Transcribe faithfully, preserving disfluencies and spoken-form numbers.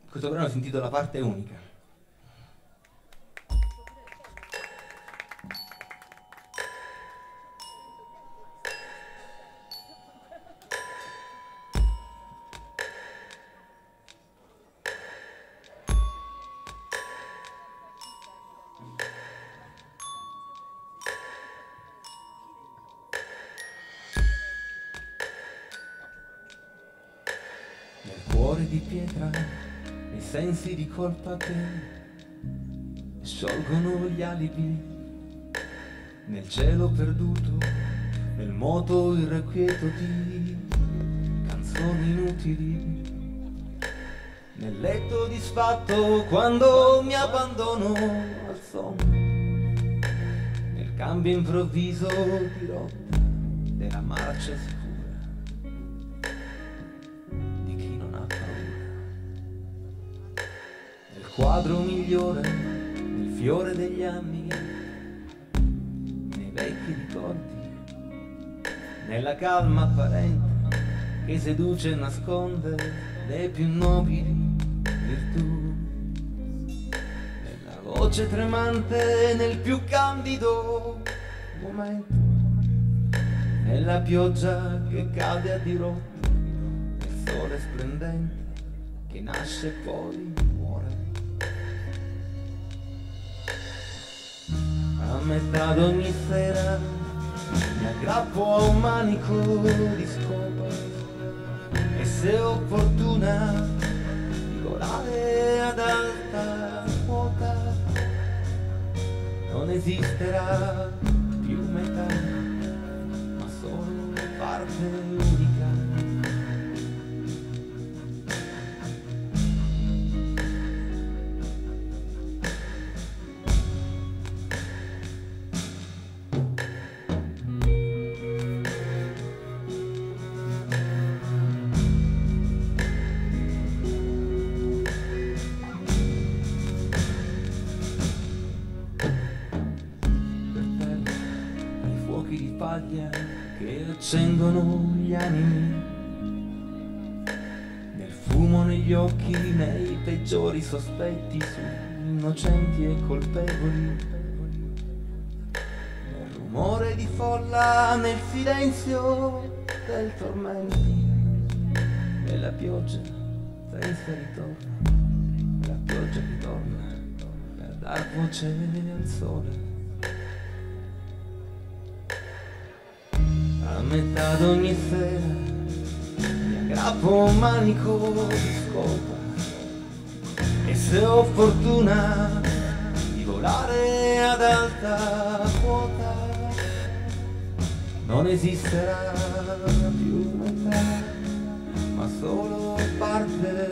Questo brano si intitola Parte Unica. Nel cuore di pietra, nei sensi di colpa che sciolgono gli alibi, nel cielo perduto, nel moto irrequieto di canzoni inutili, nel letto disfatto quando mi abbandono al sonno, nel cambio improvviso di rotta della marcia sicura. Quadro migliore, nel fiore degli anni, nei vecchi ricordi, nella calma apparente che seduce e nasconde le più nobili virtù, nella voce tremante, nel più candido momento, nella pioggia che cade a dirotto, nel sole splendente che nasce e poi muore. A metà d'ogni sera mi aggrappo a un manico di scopa e se ho fortuna di volare ad alta quota non esisterà più metà ma solo parte unica. Di paglia che accendono gli animi, nel fumo negli occhi, nei peggiori sospetti su innocenti e colpevoli, nel rumore di folla, nel silenzio del tormento, nella pioggia senza ritorno, la pioggia che torna per dar voce al sole. A metà d'ogni sera mi aggrappo un manico di scopa e se ho fortuna di volare ad alta quota non esisterà più metà ma solo parte